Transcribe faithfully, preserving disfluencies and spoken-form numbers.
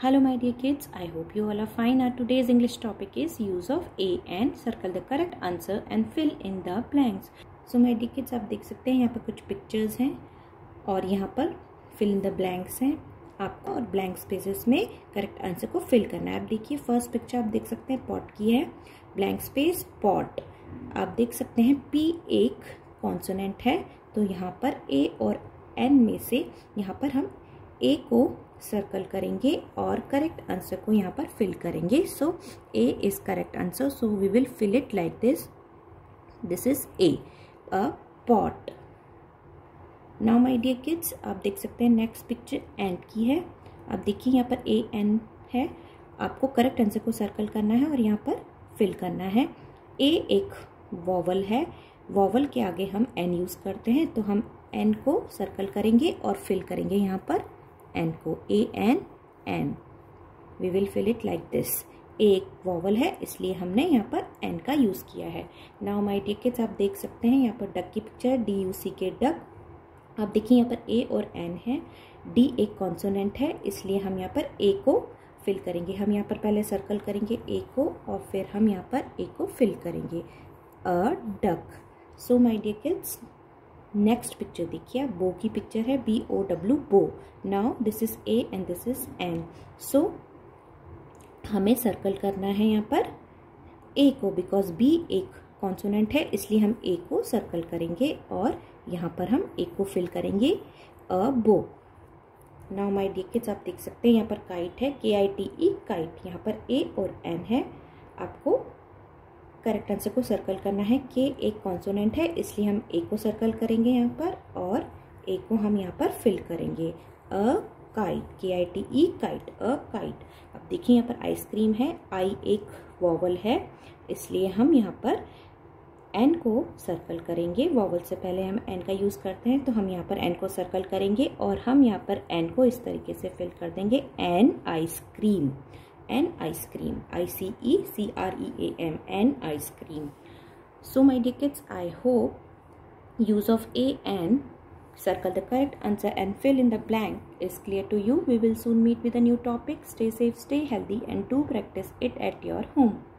Hello my dear kids, I hope you all are fine. Our today's English topic is use of A and circle the correct answer and fill in the blanks. So my dear kids, आप देख सकते हैं यहाँ पर कुछ pictures हैं और यहाँ पर fill in the blanks हैं आपको, और blank spaces में करेक्ट आंसर को फिल करना है। आप देखिए फर्स्ट पिक्चर आप देख सकते हैं पॉट की है, ब्लैंक स्पेस पॉट। आप देख सकते हैं पी एक कॉन्सोनेंट है, तो यहाँ पर ए और एन में से यहाँ पर हम ए को सर्कल करेंगे और करेक्ट आंसर को यहाँ पर फिल करेंगे। So A is correct answer, so we will fill it like this. This is a, a pot. Now my dear kids, आप देख सकते हैं नेक्स्ट पिक्चर एंड की है। आप देखिए यहाँ पर ए एन है, आपको करेक्ट आंसर को सर्कल करना है और यहाँ पर फिल करना है। ए एक वॉवल है, वॉवल के आगे हम एन यूज करते हैं, तो हम एन को सर्कल करेंगे और फिल करेंगे यहाँ पर एन को, A N an. We will fill it like this. एक वॉवल है इसलिए हमने यहाँ पर एन का यूज किया है। नाउ माय डियर किड्स, आप देख सकते हैं यहाँ पर डक की picture, D you see K duck. आप देखिए यहाँ पर ए और एन है, डी एक कॉन्सोनेंट है इसलिए हम यहाँ पर ए को फिल करेंगे। हम यहाँ पर पहले सर्कल करेंगे ए को और फिर हम यहाँ पर ए को फिल करेंगे, a duck. So my dear kids, next picture देखिए, बो की पिक्चर है, B O W bow. Now this is a and this is an. So हमें सर्कल करना है यहाँ पर ए को, बिकॉज बी एक कॉन्सोनेंट है इसलिए हम ए को सर्कल करेंगे और यहाँ पर हम ए को फिल करेंगे, अ बो। नाउ माय डियर किड्स, आप देख सकते हैं यहाँ पर काइट है, के आई टी ई काइट। यहाँ पर ए और एन है, आपको करेक्ट आंसर को सर्कल करना है। के एक कॉन्सोनेंट है इसलिए हम ए को सर्कल करेंगे यहाँ पर और ए को हम यहाँ पर फिल करेंगे, a kite, K I T E kite, a kite. अब देखिए यहाँ पर आइसक्रीम है, आई एक वॉवल है इसलिए हम यहाँ पर एन को सर्कल करेंगे। वॉवल से पहले हम एन का यूज करते हैं, तो हम यहाँ पर एन को सर्कल करेंगे और हम यहाँ पर एन को इस तरीके से फिल कर देंगे, an ice cream, an ice cream, I C E C R E A M, an ice cream. So my dear kids, I hope use of A and circle the correct answer and fill in the blank is clear to you. We will soon meet with a new topic. Stay safe, stay healthy and do practice it at your home.